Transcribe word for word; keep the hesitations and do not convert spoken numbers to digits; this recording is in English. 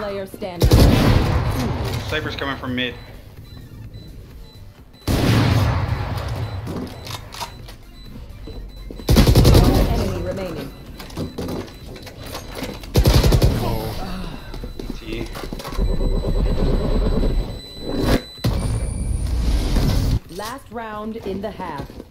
player standing. Sniper's coming from mid. One enemy remaining. T. Last round in the half.